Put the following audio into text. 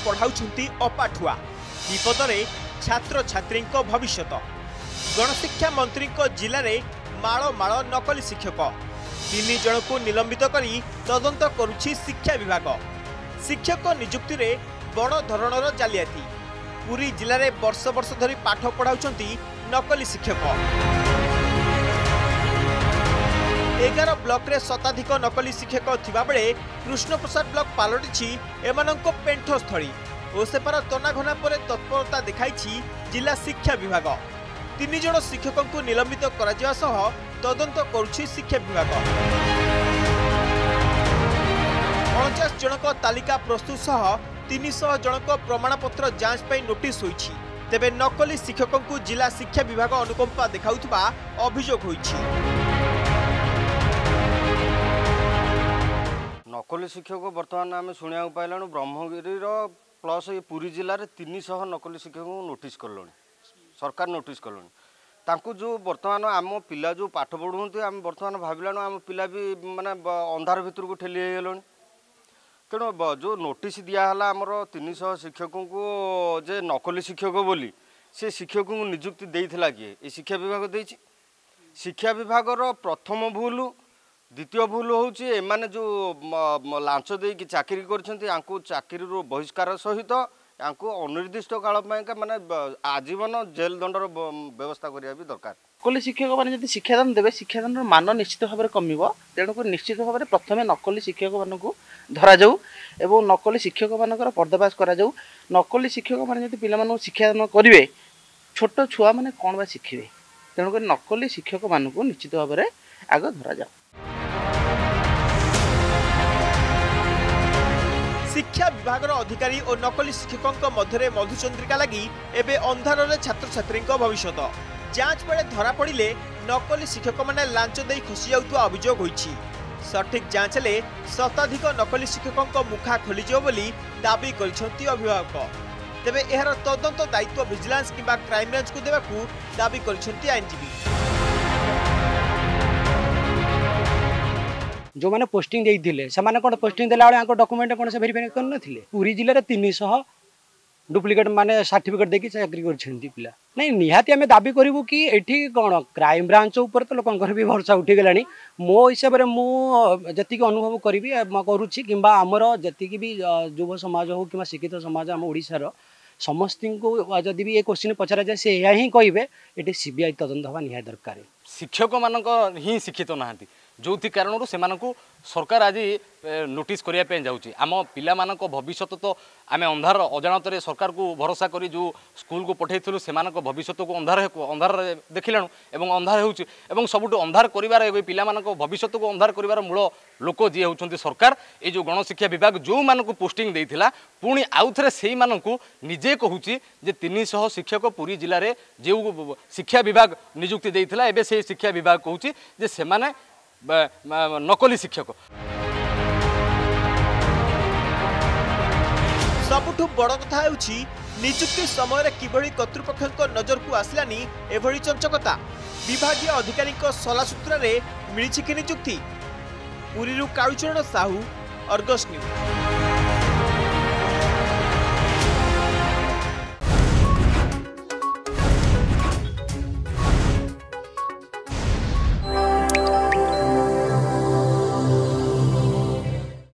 पढ़ाउछंती अपाठुआ विपदरे छात्र छात्री भविष्यत। गणशिक्षा मंत्री जिले में माड़ माड़ नकली शिक्षक 3 जन को निलंबित करी तदंत करुछि शिक्षा विभाग। शिक्षक नियुक्ति रे बड़ धरणर जालियाती। पुरी जिले में वर्ष वर्ष धरी पाठ पढ़ाउछंती नकली शिक्षक। 11 ब्लॉक रे शताधिक नकली शिक्षक थिबा बेले कृष्णप्रसाद ब्लॉक पालटिछि एमानंको पेंठस्थली और सेपार तनाघना पर तत्परता देखाइछि जिला शिक्षा विभाग। 3 जन शिक्षकों को निलंबित करा सह तदंत करुछि शिक्षा विभाग। 49 जनक तालिका प्रस्तुत सह 300 जनक प्रमाणपत्र जांच पर नोटिस होइछि। तेबे नकली शिक्षकों को जिला शिक्षा विभाग अनुकंपा देखाउथबा अभियोग होइछि। नकली शिक्षक बर्तमान आम शुणा पाइलु ब्रह्मगिरी प्लस ये पुरी जिले में 300 नकली शिक्षक नोटिस कल सरकार नोटिस कल तांकु जो बर्तमान आम पिला जो पाठ पढ़ुंती आम बर्तमान भाविलानु आम पिला भी माने अंधार भितर को ठेली गलुँ। तेणु जो नोटिस दिहला आमर 300 शिक्षकों को जे नकली शिक्षक बोली से शिक्षक को नियुक्ति देइथिला किए ये शिक्षा विभाग देइछि। शिक्षा विभाग प्रथम भूल द्वितीय भूल होउछि एमाने जो लांच देकी चाकरी करछन्ती आंकु चाकरी रो बहिष्कार सहित आंकु अनिर्दिष्ट काल पाइका माने आजीवन जेल दंडर व्यवस्था करिया भी दरकार। नकली शिक्षक माने जदि शिक्षादान देबे शिक्षादान मान निश्चित भाव में कमिबो। तेणुक निश्चित भाव में प्रथमे नकली शिक्षक मानकु धरा जाऊ एवं नकली शिक्षक मानकर पर्दाफाश करा जाऊ। नकली शिक्षक माने जदि पिला मानकु शिक्षादान करिवे छोट छुआ माने कोन बा शिखिबे। तेणुक नकली शिक्षक मानकु निश्चित भाव में आग धरा जाऊ। शिक्षा विभाग अधिकारी और नकली शिक्षकों मध्य मधुचंद्रिका लगी एबे अंधार छात्र छात्री भविष्य। जांच बेले धरा पड़े नकली शिक्षक मैंने लांच दे खसी जाउथुवा अभियोग होइछि। सठिक जांच ले शताधिक नकली शिक्षकों मुखा खोलीजिव बोली दाबी करिसेंती अभिभावक। तेबे एहार तदंत दायित्व विजिलेंस किंबा क्राइम ब्रांच को देबाकू दाबी करिसेंती आईनजीवी। जो मैंने पोस्टिंग देइथिले से माने कोन पोस्टिंग देला बेले डॉक्यूमेंट कोन से वेरीफाई करन नथिले। पुरी जिले रे 300 डुप्लिकेट माने सर्टिफिकेट देकी चाकरी करछन्ती पिला। नहीं निहाती आमे दाबी करिवु कि एठी कोन क्राइम ब्रांच ऊपर तो लोकंकर भी भरोसा उठी गेलानी। मो हिसाब रे मो जति के अनुभव करिवि म करूछि किंबा हमर जति के भी युवा समाज हो किंबा शिक्षित समाज हम ओडिसा रो समस्त को जदि भी ये क्वेश्चन पचरा जाए से यह ही कहे ये सीबीआई तदंत हवा निहाय दरकार। शिक्षक मान ही शिक्षित नहांती जो कारण से सरकार आज नोटिस करने जाऊँगी। आम पिला भविष्य तो आम अंधार अजाणत सरकार को भरोसा करी जो स्कूल को पठेलु से भविष्य को अंधार देखिलु एवं अंधार हो सबुठ अंधार कर पिला भविष्य को अंधार कर मूल लोक जी होती सरकार। ये जो गणशिक्षा विभाग जो मानक पोस्टिंग देता पुणी आउ थे से निजे कहूँ जे 300 शिक्षक पुरी जिले में जो शिक्षा विभाग नियुक्ति देता एवं से शिक्षा विभाग कहूँ जे से नकली शिक्षक। सबुठु बड़ कथा हेउछि नियुक्ति समय किभली कर्तृपक्ष नजर को आसलानी एभली चंचकता। विभागीय अधिकारी सला सूत्र में मिली कि नियुक्ति। Puri Kalucharan Sahu, Argus news.